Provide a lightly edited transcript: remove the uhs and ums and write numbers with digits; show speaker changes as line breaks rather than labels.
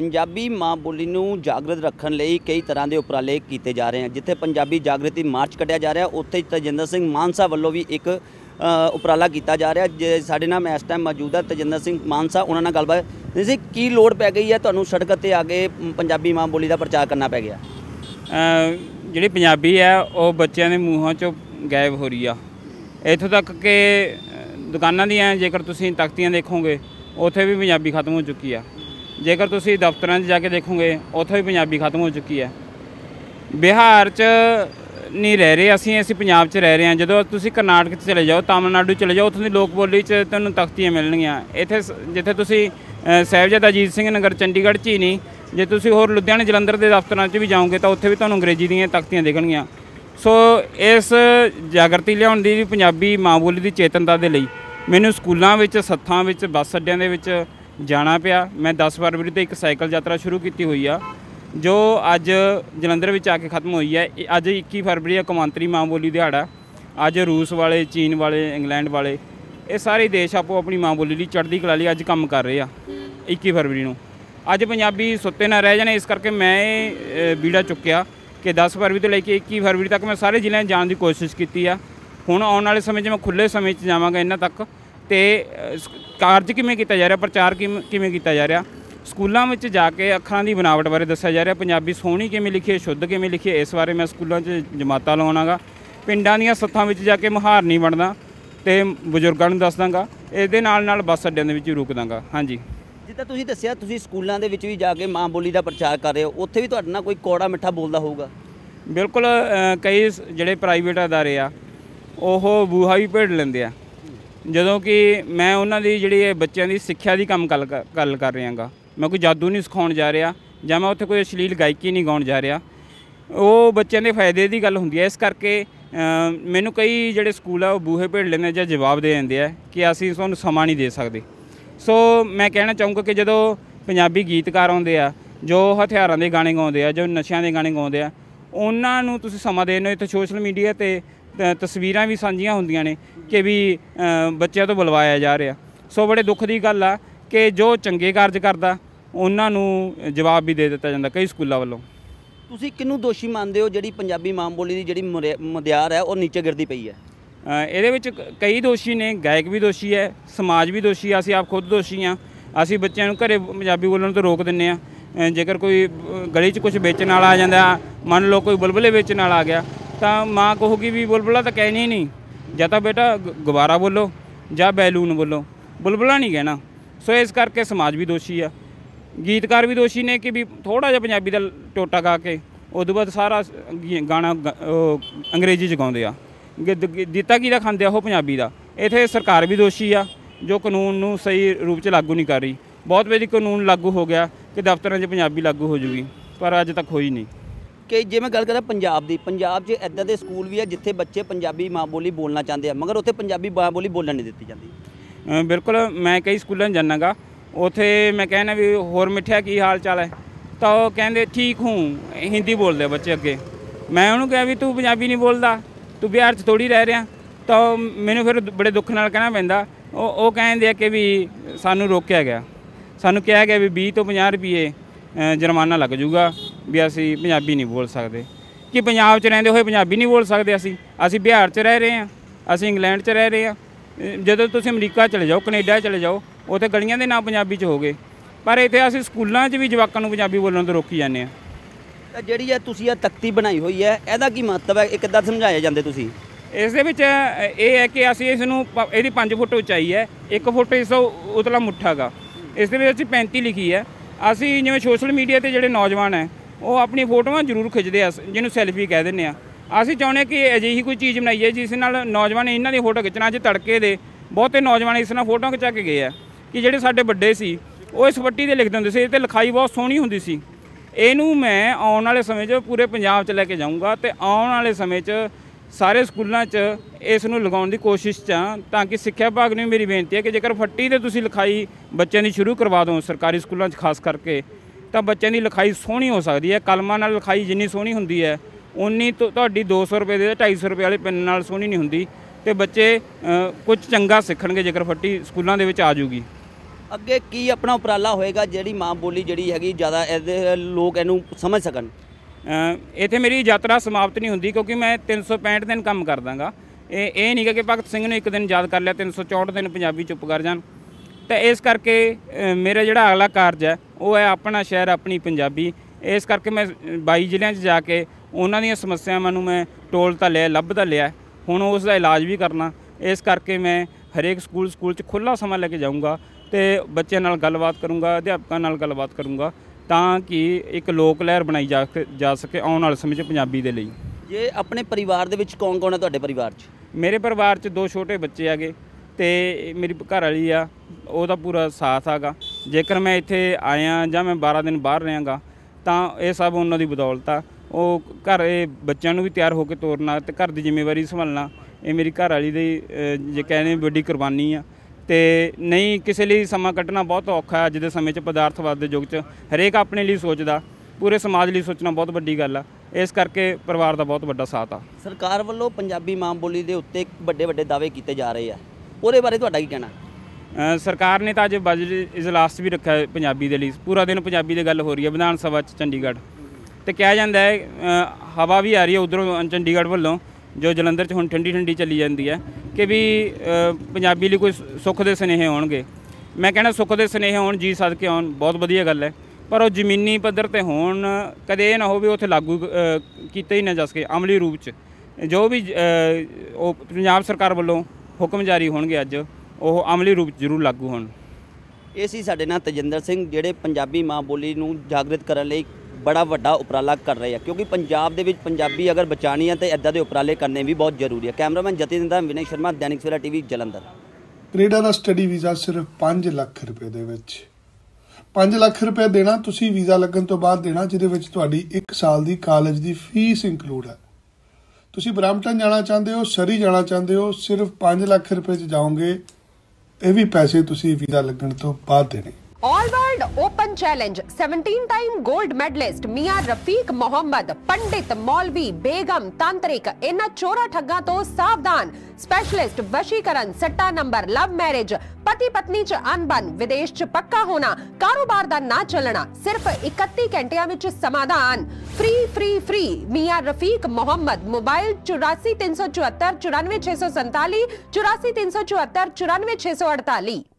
ਪੰਜਾਬੀ ਮਾਂ ਬੋਲੀ ਨੂੰ ਜਾਗਰਤ ਰੱਖਣ ਲਈ ਕਈ ਤਰ੍ਹਾਂ ਦੇ ਉਪਰਾਲੇ ਕੀਤੇ ਜਾ ਰਹੇ ਹਨ। ਜਿੱਥੇ ਪੰਜਾਬੀ ਜਾਗਰਤੀ ਮਾਰਚ ਕੱਢਿਆ ਜਾ ਰਿਹਾ, ਉੱਥੇ ਤੇਜਿੰਦਰ ਸਿੰਘ ਮਾਨਸਾ ਵੱਲੋਂ ਵੀ ਇੱਕ ਉਪਰਾਲਾ ਕੀਤਾ ਜਾ ਰਿਹਾ। ਜੇ ਸਾਡੇ ਨਾਲ ਇਸ ਟਾਈਮ ਮੌਜੂਦ ਹੈ ਤੇਜਿੰਦਰ ਸਿੰਘ ਮਾਨਸਾ, ਉਹਨਾਂ ਨਾਲ ਗੱਲਬਾਤ ਜੀ। ਕੀ ਲੋੜ ਪੈ ਗਈ ਹੈ ਤੁਹਾਨੂੰ ਸੜਕ 'ਤੇ ਆ ਕੇ ਪੰਜਾਬੀ ਮਾਂ ਬੋਲੀ ਦਾ ਪ੍ਰਚਾਰ ਕਰਨਾ ਪੈ ਗਿਆ?
ਜਿਹੜੀ ਪੰਜਾਬੀ ਹੈ ਉਹ ਬੱਚਿਆਂ ਦੇ ਮੂੰਹਾਂ 'ਚੋਂ ਗਾਇਬ ਹੋ ਰਹੀ ਆ। ਇੱਥੋਂ ਤੱਕ ਕਿ ਦੁਕਾਨਾਂ ਦੀਆਂ ਜੇਕਰ ਤੁਸੀਂ ਤਖਤੀਆਂ ਦੇਖੋਗੇ ਉੱਥੇ ਵੀ ਪੰਜਾਬੀ ਖਤਮ ਹੋ ਚੁੱਕੀ ਆ। ਜੇਕਰ ਤੁਸੀਂ ਦਫ਼ਤਰਾਂ 'ਚ ਜਾ ਕੇ ਦੇਖੋਗੇ ਉੱਥੇ ਵੀ ਪੰਜਾਬੀ ਖਤਮ ਹੋ ਚੁੱਕੀ ਹੈ। ਬਿਹਾਰ 'ਚ ਨਹੀਂ ਰਹਿ ਰਹੇ ਅਸੀਂ ਪੰਜਾਬ 'ਚ ਰਹਿ ਰਹੇ ਹਾਂ। ਜਦੋਂ ਤੁਸੀਂ ਕਰਨਾਟਕ 'ਚ ਚਲੇ ਜਾਓ, ਤਾਮਿਲਨਾਡੂ ਚਲੇ ਜਾਓ, ਉੱਥੋਂ ਦੀ ਲੋਕ ਬੋਲੀ 'ਚ ਤੁਹਾਨੂੰ ਤਖਤੀਆਂ ਮਿਲਣਗੀਆਂ। ਇੱਥੇ ਜਿੱਥੇ ਤੁਸੀਂ ਸਾਹਿਬਜ਼ਾਦਾ ਅਜੀਤ ਸਿੰਘ ਨਗਰ ਚੰਡੀਗੜ੍ਹ 'ਚ ਹੀ ਨਹੀਂ, ਜੇ ਤੁਸੀਂ ਹੋਰ ਲੁਧਿਆਣੇ ਜਲੰਧਰ ਦੇ ਦਫ਼ਤਰਾਂ 'ਚ ਵੀ ਜਾਓਗੇ ਤਾਂ ਉੱਥੇ ਵੀ ਤੁਹਾਨੂੰ ਅੰਗਰੇਜ਼ੀ ਦੀਆਂ ਤਖਤੀਆਂ ਦਿਖਣਗੀਆਂ। ਸੋ ਇਸ ਜਾਗਰਤੀ ਲਿਆਉਣ ਦੀ ਪੰਜਾਬੀ ਮਾਂ ਬੋਲੀ ਦੀ ਚੇਤਨਤਾ ਦੇ ਲਈ ਮੈਨੂੰ ਸਕੂਲਾਂ ਵਿੱਚ, ਸੱਥਾਂ ਵਿੱਚ, ਬੱਸ ਅੱਡਿਆਂ ਦੇ ਵਿੱਚ ਜਾਣਾ ਪਿਆ। ਮੈਂ 10 ਫਰਵਰੀ ਤੋਂ ਇੱਕ ਸਾਈਕਲ ਯਾਤਰਾ ਸ਼ੁਰੂ ਕੀਤੀ ਹੋਈ ਆ ਜੋ ਅੱਜ ਜਲੰਧਰ ਵਿੱਚ ਆ ਕੇ ਖਤਮ ਹੋਈ ਹੈ। ਅੱਜ 21 ਫਰਵਰੀ ਹੈ ਕੌਮਾਂਤਰੀ ਮਾਂ ਬੋਲੀ ਦਿਹਾੜਾ। ਅੱਜ ਰੂਸ ਵਾਲੇ, ਚੀਨ ਵਾਲੇ, ਇੰਗਲੈਂਡ ਵਾਲੇ, ਇਹ ਸਾਰੇ ਦੇਸ਼ ਆਪੋ ਆਪਣੀ ਮਾਂ ਬੋਲੀ ਲਈ ਚੜ੍ਹਦੀ ਕਲਾ ਲਈ ਅੱਜ ਕੰਮ ਕਰ ਰਹੇ ਆ। 21 ਫਰਵਰੀ ਨੂੰ ਅੱਜ ਪੰਜਾਬੀ ਸੁੱਤੇ ਨਾ ਰਹਿ ਜਾਣੇ, ਇਸ ਕਰਕੇ ਮੈਂ ਇਹ ਬੀੜਾ ਚੁੱਕਿਆ ਕਿ 10 ਫਰਵਰੀ ਤੋਂ ਲੈ ਕੇ 21 ਫਰਵਰੀ ਤੱਕ ਮੈਂ ਸਾਰੇ ਜ਼ਿਲ੍ਹਿਆਂ 'ਚ ਜਾਣ ਦੀ ਕੋਸ਼ਿਸ਼ ਕੀਤੀ ਆ। ਹੁਣ ਆਉਣ ਵਾਲੇ ਸਮੇਂ 'ਚ ਮੈਂ ਖੁੱਲ੍ਹੇ ਸਮੇਂ 'ਚ ਜਾਵਾਂਗਾ ਇਹਨਾਂ ਤੱਕ। ਅਤੇ ਕਾਰਜ ਕਿਵੇਂ ਕੀਤਾ ਜਾ ਰਿਹਾ, ਪ੍ਰਚਾਰ ਕਿਵੇਂ ਕੀਤਾ ਜਾ ਰਿਹਾ, ਸਕੂਲਾਂ ਵਿੱਚ ਜਾ ਕੇ ਅੱਖਰਾਂ ਦੀ ਬਨਾਵਟ ਬਾਰੇ ਦੱਸਿਆ ਜਾ ਰਿਹਾ। ਪੰਜਾਬੀ ਸੋਹਣੀ ਕਿਵੇਂ ਲਿਖੀਏ, ਸ਼ੁੱਧ ਕਿਵੇਂ ਲਿਖੀਏ, ਇਸ ਬਾਰੇ ਮੈਂ ਸਕੂਲਾਂ 'ਚ ਜਮਾਤਾਂ ਲਵਾਉਣਾਗਾ। ਪਿੰਡਾਂ ਦੀਆਂ ਸੱਥਾਂ ਵਿੱਚ ਜਾ ਕੇ ਮੁਹਾਰਨੀ ਬਣਦਾ ਅਤੇ ਬਜ਼ੁਰਗਾਂ ਨੂੰ ਦੱਸ ਦਾਂਗਾ। ਇਹਦੇ ਨਾਲ ਬੱਸ ਅੱਡਿਆਂ ਦੇ ਵਿੱਚ ਵੀ ਰੁਕ ਦਾਂਗਾ। ਹਾਂਜੀ,
ਜਿੱਦਾਂ ਤੁਸੀਂ ਦੱਸਿਆ ਤੁਸੀਂ ਸਕੂਲਾਂ ਦੇ ਵਿੱਚ ਵੀ ਜਾ ਕੇ ਮਾਂ ਬੋਲੀ ਦਾ ਪ੍ਰਚਾਰ ਕਰ ਰਹੇ ਹੋ, ਉੱਥੇ ਵੀ ਤੁਹਾਡੇ ਨਾਲ ਕੋਈ ਕੌੜਾ ਮਿੱਠਾ ਬੋਲਦਾ ਹੋਊਗਾ?
ਬਿਲਕੁਲ। ਕਈ ਜਿਹੜੇ ਪ੍ਰਾਈਵੇਟ ਅਦਾਰੇ ਆ ਉਹ ਬੂਹਾ ਵੀ ਭੇੜ ਲੈਂਦੇ ਆ, ਜਦੋਂ ਕਿ ਮੈਂ ਉਹਨਾਂ ਦੀ ਜਿਹੜੀ ਬੱਚਿਆਂ ਦੀ ਸਿੱਖਿਆ ਦੀ ਗੱਲ ਕਰ ਰਿਹਾ ਗਾ। ਮੈਂ ਕੋਈ ਜਾਦੂ ਨਹੀਂ ਸਿਖਾਉਣ ਜਾ ਰਿਹਾ ਜਾਂ ਮੈਂ ਉੱਥੇ ਕੋਈ ਅਸ਼ਲੀਲ ਗਾਇਕੀ ਨਹੀਂ ਗਾਉਣ ਜਾ ਰਿਹਾ। ਉਹ ਬੱਚਿਆਂ ਦੇ ਫਾਇਦੇ ਦੀ ਗੱਲ ਹੁੰਦੀ ਹੈ। ਇਸ ਕਰਕੇ ਮੈਨੂੰ ਕਈ ਜਿਹੜੇ ਸਕੂਲ ਆ ਉਹ ਬੂਹੇ ਭੇੜ ਲੈਂਦੇ ਜਾਂ ਜਵਾਬ ਦੇ ਦਿੰਦੇ ਆ ਕਿ ਅਸੀਂ ਤੁਹਾਨੂੰ ਸਮਾਂ ਨਹੀਂ ਦੇ ਸਕਦੇ। ਸੋ ਮੈਂ ਕਹਿਣਾ ਚਾਹੂੰਗਾ ਕਿ ਜਦੋਂ ਪੰਜਾਬੀ ਗੀਤਕਾਰ ਆਉਂਦੇ ਆ ਜੋ ਹਥਿਆਰਾਂ ਦੇ ਗਾਣੇ ਗਾਉਂਦੇ ਆ, ਜੋ ਨਸ਼ਿਆਂ ਦੇ ਗਾਣੇ ਗਾਉਂਦੇ ਆ, ਉਹਨਾਂ ਨੂੰ ਤੁਸੀਂ ਸਮਾਂ ਦੇ ਦਿੰਦੇ ਹੋ। ਇੱਥੇ ਸੋਸ਼ਲ ਮੀਡੀਆ 'ਤੇ ਤਸਵੀਰਾਂ ਵੀ ਸਾਂਝੀਆਂ ਹੁੰਦੀਆਂ ਨੇ ਕਿ ਵੀ ਬੱਚਿਆਂ ਤੋਂ ਬੁਲਵਾਇਆ ਜਾ ਰਿਹਾ। ਸੋ ਬੜੇ ਦੁੱਖ ਦੀ ਗੱਲ ਆ ਕਿ ਜੋ ਚੰਗੇ ਕਾਰਜ ਕਰਦਾ ਉਹਨਾਂ ਨੂੰ ਜਵਾਬ ਵੀ ਦੇ ਦਿੱਤਾ ਜਾਂਦਾ ਕਈ ਸਕੂਲਾਂ ਵੱਲੋਂ।
ਤੁਸੀਂ ਕਿਹਨੂੰ ਦੋਸ਼ੀ ਮੰਨਦੇ ਹੋ ਜਿਹੜੀ ਪੰਜਾਬੀ ਮਾਂ ਬੋਲੀ ਦੀ ਜਿਹੜੀ ਮੁਦਿਆਰ ਹੈ ਉਹ ਨੀਚੇ ਗਿਰਦੀ ਪਈ ਹੈ?
ਇਹਦੇ ਵਿੱਚ ਕਈ ਦੋਸ਼ੀ ਨੇ, ਗਾਇਕ ਵੀ ਦੋਸ਼ੀ ਹੈ, ਸਮਾਜ ਵੀ ਦੋਸ਼ੀ ਆ, ਅਸੀਂ ਆਪ ਖੁਦ ਦੋਸ਼ੀ ਹਾਂ। ਅਸੀਂ ਬੱਚਿਆਂ ਨੂੰ ਘਰੇ ਪੰਜਾਬੀ ਬੋਲਣ ਤੋਂ ਰੋਕ ਦਿੰਦੇ ਹਾਂ। ਜੇਕਰ ਕੋਈ ਗਲੀ 'ਚ ਕੁਝ ਵੇਚਣ ਵਾਲਾ ਆ ਜਾਂਦਾ, ਮੰਨ ਲਓ ਕੋਈ ਬੁਲਬੁਲੇ ਵੇਚਣ ਵਾਲਾ ਆ ਗਿਆ, ਤਾਂ ਮਾਂ ਕਹੂਗੀ ਵੀ ਬੁਲਬੁਲਾ ਤਾਂ ਕਹਿਣੀ ਨਹੀਂ, ਜਾਂ ਤਾਂ ਬੇਟਾ ਗੁਬਾਰਾ ਬੋਲੋ ਜਾਂ ਬੈਲੂਨ ਬੋਲੋ, ਬੁਲਬੁਲਾ ਨਹੀਂ ਕਹਿਣਾ। ਸੋ ਇਸ ਕਰਕੇ ਸਮਾਜ ਵੀ ਦੋਸ਼ੀ ਆ, ਗੀਤਕਾਰ ਵੀ ਦੋਸ਼ੀ ਨੇ ਕਿ ਵੀ ਥੋੜ੍ਹਾ ਜਿਹਾ ਪੰਜਾਬੀ ਦਾ ਟੋਟਾ ਗਾ ਕੇ ਉਦੋਂ ਬਾਅਦ ਸਾਰਾ ਗਾਣਾ ਅੰਗਰੇਜ਼ੀ 'ਚ ਗਾਉਂਦੇ ਆ। ਦਿੱਤਾ ਕਿਹਦਾ ਖਾਂਦੇ ਆ ਉਹ ਪੰਜਾਬੀ ਦਾ। ਇੱਥੇ ਸਰਕਾਰ ਵੀ ਦੋਸ਼ੀ ਆ ਜੋ ਕਾਨੂੰਨ ਨੂੰ ਸਹੀ ਰੂਪ 'ਚ ਲਾਗੂ ਨਹੀਂ ਕਰ ਰਹੀ। ਬਹੁਤ ਵਾਰੀ ਕਾਨੂੰਨ ਲਾਗੂ ਹੋ ਗਿਆ ਕਿ ਦਫ਼ਤਰਾਂ 'ਚ ਪੰਜਾਬੀ ਲਾਗੂ ਹੋ ਜੂਗੀ, ਪਰ ਅੱਜ ਤੱਕ ਹੋਈ ਨਹੀਂ। ਕਿ
ਜੇ ਮੈਂ ਗੱਲ ਕਰਾਂ ਪੰਜਾਬ ਦੀ, ਪੰਜਾਬ 'ਚ ਇੱਦਾਂ ਦੇ ਸਕੂਲ ਵੀ ਆ ਜਿੱਥੇ ਬੱਚੇ ਪੰਜਾਬੀ ਮਾਂ ਬੋਲੀ ਬੋਲਣਾ ਚਾਹੁੰਦੇ ਆ, ਮਗਰ ਉੱਥੇ ਪੰਜਾਬੀ ਮਾਂ ਬੋਲੀ ਬੋਲਣ ਨਹੀਂ ਦਿੱਤੀ ਜਾਂਦੀ।
ਬਿਲਕੁਲ, ਮੈਂ ਕਈ ਸਕੂਲਾਂ 'ਚ ਜਾਂਦਾ ਗਾ, ਉੱਥੇ ਮੈਂ ਕਹਿਣਾ ਵੀ ਹੋਰ ਮਿੱਠਿਆ ਕੀ ਹਾਲ ਚਾਲ ਹੈ, ਤਾਂ ਉਹ ਕਹਿੰਦੇ ਠੀਕ ਹੂੰ, ਹਿੰਦੀ ਬੋਲਦੇ ਬੱਚੇ ਅੱਗੇ। ਮੈਂ ਉਹਨੂੰ ਕਿਹਾ ਵੀ ਤੂੰ ਪੰਜਾਬੀ ਨਹੀਂ ਬੋਲਦਾ, ਤੂੰ ਬਿਹਾਰ 'ਚ ਥੋੜ੍ਹੀ ਰਹਿ ਰਿਹਾ। ਤਾਂ ਮੈਨੂੰ ਫਿਰ ਬੜੇ ਦੁੱਖ ਨਾਲ ਕਹਿਣਾ ਪੈਂਦਾ। ਉਹ ਕਹਿੰਦੇ ਆ ਕਿ ਵੀ ਸਾਨੂੰ ਰੋਕਿਆ ਗਿਆ, ਸਾਨੂੰ ਕਿਹਾ ਗਿਆ ਵੀ 20 ਤੋਂ 50 ਰੁਪਏ ਜੁਰਮਾਨਾ ਲੱਗ ਜੂਗਾ ਵੀ ਅਸੀਂ ਪੰਜਾਬੀ ਨਹੀਂ ਬੋਲ ਸਕਦੇ। ਕਿ ਪੰਜਾਬ 'ਚ ਰਹਿੰਦੇ ਹੋਏ ਪੰਜਾਬੀ ਨਹੀਂ ਬੋਲ ਸਕਦੇ? ਅਸੀਂ ਬਿਹਾਰ 'ਚ ਰਹਿ ਰਹੇ ਹਾਂ, ਅਸੀਂ ਇੰਗਲੈਂਡ 'ਚ ਰਹਿ ਰਹੇ ਹਾਂ। ਜਦੋਂ ਤੁਸੀਂ ਅਮਰੀਕਾ ਚਲੇ ਜਾਓ, ਕੈਨੇਡਾ ਚਲੇ ਜਾਓ, ਉੱਥੇ ਗਲੀਆਂ ਦੇ ਨਾਂ ਪੰਜਾਬੀ 'ਚ ਹੋ ਗਏ, ਪਰ ਇੱਥੇ ਅਸੀਂ ਸਕੂਲਾਂ 'ਚ ਵੀ ਜਵਾਕਾਂ ਨੂੰ ਪੰਜਾਬੀ ਬੋਲਣ ਤੋਂ ਰੋਕੀ ਜਾਂਦੇ ਹਾਂ।
ਤਾਂ ਜਿਹੜੀ ਤੁਸੀਂ ਤਖਤੀ ਬਣਾਈ ਹੋਈ ਹੈ, ਇਹਦਾ ਕੀ ਮਹੱਤਵ ਹੈ? ਇਹ ਕਿੱਦਾਂ ਸਮਝਾਏ ਜਾਂਦੇ ਤੁਸੀਂ?
ਇਸ ਦੇ ਵਿੱਚ ਇਹ ਹੈ ਕਿ ਅਸੀਂ ਇਸ ਨੂੰ, ਇਹਦੀ 5 ਫੁੱਟ ਉਚਾਈ ਹੈ, 1 ਫੁੱਟ ਇਸ ਤੋਂ ਉਤਲਾ ਮੁੱਠਾ ਗਾ। ਇਸ ਦੇ ਵਿੱਚ ਅਸੀਂ 35 ਲਿਖੀ ਹੈ। ਅਸੀਂ ਜਿਵੇਂ ਸੋਸ਼ਲ ਮੀਡੀਆ 'ਤੇ ਜਿਹੜੇ ਨੌਜਵਾਨ ਹੈ ਉਹ ਆਪਣੀ ਫੋਟੋਆਂ ਜ਼ਰੂਰ ਖਿੱਚਦੇ ਆ, ਜਿਹਨੂੰ ਸੈਲਫੀ ਕਹਿ ਦਿੰਦੇ ਆ। ਅਸੀਂ ਚਾਹੁੰਦੇ ਕਿ ਅਜਿਹੀ ਕੋਈ ਚੀਜ਼ ਬਣਾਈਏ ਜਿਸ ਨਾਲ ਨੌਜਵਾਨ ਇਹਨਾਂ ਦੀ ਫੋਟੋ ਖਿੱਚਣਾ। ਅੱਜ ਤੜਕੇ ਦੇ ਬਹੁਤੇ ਨੌਜਵਾਨ ਇਸ ਨਾਲ ਫੋਟੋਆਂ ਖਿਚਾ ਕੇ ਗਏ ਆ ਕਿ ਜਿਹੜੇ ਸਾਡੇ ਵੱਡੇ ਸੀ ਉਹ ਇਸ ਵੱਟੀ 'ਤੇ ਲਿਖਦੇ ਹੁੰਦੇ ਸੀ, ਇਹ 'ਤੇ ਲਿਖਾਈ ਬਹੁਤ ਸੋਹਣੀ ਹੁੰਦੀ ਸੀ। ਇਹਨੂੰ ਮੈਂ ਆਉਣ ਵਾਲੇ ਸਮੇਂ 'ਚ ਪੂਰੇ ਪੰਜਾਬ 'ਚ ਲੈ ਕੇ ਜਾਊਂਗਾ ਅਤੇ ਆਉਣ ਵਾਲੇ ਸਮੇਂ 'ਚ ਸਾਰੇ ਸਕੂਲਾਂ 'ਚ ਇਸ ਨੂੰ ਲਗਾਉਣ ਦੀ ਕੋਸ਼ਿਸ਼ 'ਚ ਹਾਂ, ਤਾਂ ਕਿ ਸਿੱਖਿਆ ਵਿਭਾਗ ਨੂੰ ਮੇਰੀ ਬੇਨਤੀ ਹੈ ਕਿ ਜੇਕਰ ਫੱਟੀ 'ਤੇ ਤੁਸੀਂ ਲਿਖਾਈ ਬੱਚਿਆਂ ਦੀ ਸ਼ੁਰੂ ਕਰਵਾ ਦਿਓ ਸਰਕਾਰੀ ਸਕੂਲਾਂ 'ਚ ਖਾਸ ਕਰਕੇ, ਤਾਂ ਬੱਚਿਆਂ ਦੀ ਲਿਖਾਈ ਸੋਹਣੀ ਹੋ ਸਕਦੀ ਹੈ। ਕਲਮਾਂ ਨਾਲ ਲਿਖਾਈ ਜਿੰਨੀ ਸੋਹਣੀ ਹੁੰਦੀ ਹੈ ਉਨੀ ਤੁਹਾਡੀ 200 ਰੁਪਏ ਦੇ 250 ਰੁਪਏ ਵਾਲੇ ਪੈਨ ਨਾਲ ਸੋਹਣੀ ਨਹੀਂ ਹੁੰਦੀ। ਅਤੇ ਬੱਚੇ ਕੁਝ ਚੰਗਾ ਸਿੱਖਣਗੇ ਜੇਕਰ ਫੱਟੀ ਸਕੂਲਾਂ ਦੇ ਵਿੱਚ ਆ ਜੂਗੀ।
ਅੱਗੇ ਕੀ ਆਪਣਾ ਉਪਰਾਲਾ ਹੋਏਗਾ ਜਿਹੜੀ ਮਾਂ ਬੋਲੀ ਜਿਹੜੀ ਹੈਗੀ ਜ਼ਿਆਦਾ ਇਹਦੇ ਲੋਕ ਇਹਨੂੰ ਸਮਝ ਸਕਣ?
ਇੱਥੇ ਮੇਰੀ ਯਾਤਰਾ ਸਮਾਪਤ ਨਹੀਂ ਹੁੰਦੀ ਕਿਉਂਕਿ ਮੈਂ 365 ਦਿਨ ਕੰਮ ਕਰਦਾਗਾ। ਇਹ ਨਹੀਂ ਕਿ ਭਗਤ ਸਿੰਘ ਨੂੰ ਇੱਕ ਦਿਨ ਯਾਦ ਕਰ ਲਿਆ 364 ਦਿਨ ਪੰਜਾਬੀ ਚੁੱਪ ਕਰ ਜਾਣ। ਤਾਂ ਇਸ ਕਰਕੇ ਮੇਰਾ ਜਿਹੜਾ ਅਗਲਾ ਕਾਰਜ ਹੈ ਉਹ ਹੈ ਆਪਣਾ ਸ਼ਹਿਰ ਆਪਣੀ ਪੰਜਾਬੀ। ਇਸ ਕਰਕੇ ਮੈਂ 22 ਜ਼ਿਲ੍ਹਿਆਂ 'ਚ ਜਾ ਕੇ ਉਹਨਾਂ ਦੀਆਂ ਸਮੱਸਿਆਵਾਂ ਨੂੰ ਮੈਂ ਟੋਲ ਤਾਂ ਲਿਆ, ਲੱਭ ਤਾਂ ਲਿਆ, ਹੁਣ ਉਸ ਦਾ ਇਲਾਜ ਵੀ ਕਰਨਾ। ਇਸ ਕਰਕੇ ਮੈਂ ਹਰੇਕ ਸਕੂਲ 'ਚ ਖੁੱਲ੍ਹਾ ਸਮਾਂ ਲੈ ਕੇ ਜਾਊਂਗਾ ਅਤੇ ਬੱਚਿਆਂ ਨਾਲ ਗੱਲਬਾਤ ਕਰੂੰਗਾ, ਅਧਿਆਪਕਾਂ ਨਾਲ ਗੱਲਬਾਤ ਕਰੂੰਗਾ ਤਾਂ ਕਿ ਇੱਕ ਲੋਕ ਲਹਿਰ ਬਣਾਈ ਜਾ ਸਕੇ ਆਉਣ ਵਾਲੇ ਸਮੇਂ 'ਚ ਪੰਜਾਬੀ ਦੇ ਲਈ।
ਜੇ ਆਪਣੇ ਪਰਿਵਾਰ ਦੇ ਵਿੱਚ ਕੌਣ ਕੌਣ ਹੈ ਤੁਹਾਡੇ ਪਰਿਵਾਰ 'ਚ?
ਮੇਰੇ ਪਰਿਵਾਰ 'ਚ 2 ਛੋਟੇ ਬੱਚੇ ਹੈਗੇ ਅਤੇ ਮੇਰੀ ਘਰ ਵਾਲੀ ਆ, ਉਹਦਾ ਪੂਰਾ ਸਾਥ ਹੈਗਾ। ਜੇਕਰ ਮੈਂ ਇੱਥੇ ਆਇਆ ਜਾਂ ਮੈਂ 12 ਦਿਨ ਬਾਹਰ ਰਹਾਂਗਾ ਤਾਂ ਇਹ ਸਭ ਉਹਨਾਂ ਦੀ ਬਦੌਲਤ ਆ। ਉਹ ਘਰ ਬੱਚਿਆਂ ਨੂੰ ਵੀ ਤਿਆਰ ਹੋ ਕੇ ਤੋਰਨਾ ਅਤੇ ਘਰ ਦੀ ਜ਼ਿੰਮੇਵਾਰੀ ਸੰਭਾਲਣਾ ਇਹ ਮੇਰੀ ਘਰ ਵਾਲੀ ਦੀ ਜੇ ਕਹਿੰਦੇ ਵੱਡੀ ਕੁਰਬਾਨੀ ਆ। ਅਤੇ ਨਹੀਂ ਕਿਸੇ ਲਈ ਸਮਾਂ ਕੱਢਣਾ ਬਹੁਤ ਔਖਾ ਅੱਜ ਦੇ ਸਮੇਂ 'ਚ, ਪਦਾਰਥਵਾਦ ਦੇ ਯੁੱਗ 'ਚ ਹਰੇਕ ਆਪਣੇ ਲਈ ਸੋਚਦਾ, ਪੂਰੇ ਸਮਾਜ ਲਈ ਸੋਚਣਾ ਬਹੁਤ ਵੱਡੀ ਗੱਲ ਆ। ਇਸ ਕਰਕੇ ਪਰਿਵਾਰ ਦਾ ਬਹੁਤ ਵੱਡਾ ਸਾਥ ਆ।
ਸਰਕਾਰ ਵੱਲੋਂ ਪੰਜਾਬੀ ਮਾਂ ਬੋਲੀ ਦੇ ਉੱਤੇ ਵੱਡੇ ਦਾਅਵੇ ਕੀਤੇ ਜਾ ਰਹੇ ਆ, ਉਹਦੇ ਬਾਰੇ ਤੁਹਾਡਾ ਕੀ ਕਹਿਣਾ?
ਸਰਕਾਰ ਨੇ ਤਾਂ ਅੱਜ ਬਜਟ ਇਜਲਾਸ ਵੀ ਰੱਖਿਆ ਪੰਜਾਬੀ ਦੇ ਲਈ, ਪੂਰਾ ਦਿਨ ਪੰਜਾਬੀ ਦੀ ਗੱਲ ਹੋ ਰਹੀ ਹੈ ਵਿਧਾਨ ਸਭਾ 'ਚ ਚੰਡੀਗੜ੍ਹ। ਅਤੇ ਕਿਹਾ ਜਾਂਦਾ ਹੈ ਹਵਾ ਵੀ ਆ ਰਹੀ ਹੈ ਉੱਧਰੋਂ ਚੰਡੀਗੜ੍ਹ ਵੱਲੋਂ, ਜੋ ਜਲੰਧਰ 'ਚ ਹੁਣ ਠੰਡੀ ਚੱਲੀ ਜਾਂਦੀ ਹੈ ਕਿ ਵੀ ਪੰਜਾਬੀ ਲਈ ਕੋਈ ਸੁੱਖ ਦੇ ਸੁਨੇਹੇ ਆਉਣਗੇ। ਮੈਂ ਕਹਿਣਾ ਸੁੱਖ ਦੇ ਸੁਨੇਹੇ ਆਉਣ, ਜੀ ਸਦਕੇ ਆਉਣ, ਬਹੁਤ ਵਧੀਆ ਗੱਲ ਹੈ, ਪਰ ਉਹ ਜ਼ਮੀਨੀ ਪੱਧਰ 'ਤੇ ਹੋਣ। ਕਦੇ ਇਹ ਨਾ ਹੋਵੇ ਉੱਥੇ ਲਾਗੂ ਕੀਤੇ ਹੀ ਨਾ ਜਾ ਸਕੇ ਅਮਲੀ ਰੂਪ 'ਚ। ਜੋ ਵੀ ਉਹ ਪੰਜਾਬ ਸਰਕਾਰ ਵੱਲੋਂ ਹੁਕਮ ਜਾਰੀ ਹੋਣਗੇ ਅੱਜ, ਉਹ ਅਮਲੀ ਰੂਪ 'ਚ ਜ਼ਰੂਰ ਲਾਗੂ ਹੋਣ।
ਇਹ ਸੀ ਸਾਡੇ ਨਾਲ ਤੇਜਿੰਦਰ ਸਿੰਘ, ਜਿਹੜੇ ਪੰਜਾਬੀ ਮਾਂ ਬੋਲੀ ਨੂੰ ਜਾਗਰਿਤ ਕਰਨ ਲਈ ਬੜਾ ਵੱਡਾ ਉਪਰਾਲਾ ਕਰ ਰਹੇ ਆ, ਕਿਉਂਕਿ ਪੰਜਾਬ ਦੇ ਵਿੱਚ ਪੰਜਾਬੀ ਅਗਰ ਬਚਾਉਣੀ ਹੈ ਤਾਂ ਇੱਦਾਂ ਦੇ ਉਪਰਾਲੇ ਕਰਨੇ ਵੀ ਬਹੁਤ ਜ਼ਰੂਰੀ ਹੈ। ਕੈਮਰਾਮੈਨ ਜਤਿਨ ਦਾ, ਵਿਨੈ ਸ਼ਰਮਾ, ਦੈਨਿਕ ਸਵੇਰਾ ਟੀਵੀ, ਜਲੰਧਰ।
ਕੈਨੇਡਾ ਦਾ ਸਟੱਡੀ ਵੀਜ਼ਾ ਸਿਰਫ 5 ਲੱਖ ਰੁਪਏ ਦੇ ਵਿੱਚ। 5 ਲੱਖ ਰੁਪਏ ਦੇਣਾ ਤੁਸੀਂ ਵੀਜ਼ਾ ਲੱਗਣ ਤੋਂ ਬਾਅਦ ਦੇਣਾ, ਜਿਹਦੇ ਵਿੱਚ ਤੁਹਾਡੀ 1 ਸਾਲ ਦੀ ਕਾਲਜ ਦੀ ਫੀਸ ਇੰਕਲੂਡ ਹੈ। ਤੁਸੀਂ ਬਰੈਂਪਟਨ ਜਾਣਾ ਚਾਹੁੰਦੇ ਹੋ, ਸਰੀ ਜਾਣਾ ਚਾਹੁੰਦੇ ਹੋ, ਸਿਰਫ 5 ਲੱਖ ਰੁਪਏ 'ਚ ਜਾਓਗੇ। ਇਹ ਵੀ ਪੈਸੇ ਤੁਸੀਂ ਵੀਜ਼ਾ ਲੱਗਣ ਤੋਂ ਬਾਅਦ ਦੇਣੇ।
All world open challenge 17 time gold medallist Miyan Rafiq Mohammad, पंडित, मौलवी, बेगम, तांत्रिक, इन्हां चोरा ठग्गां तो सावधान। स्पेशलिस्ट वशीकरण, सट्टा नंबर, लव मैरिज, पति पत्नी च अनबन, विदेश च पक्का होना, कारोबार दा ना चलना, सिर्फ 31 घंटियां विच समाधान। Free free free Miyan Rafiq Mohammad. Mobile 84 374 94 647, 84 374 94 648।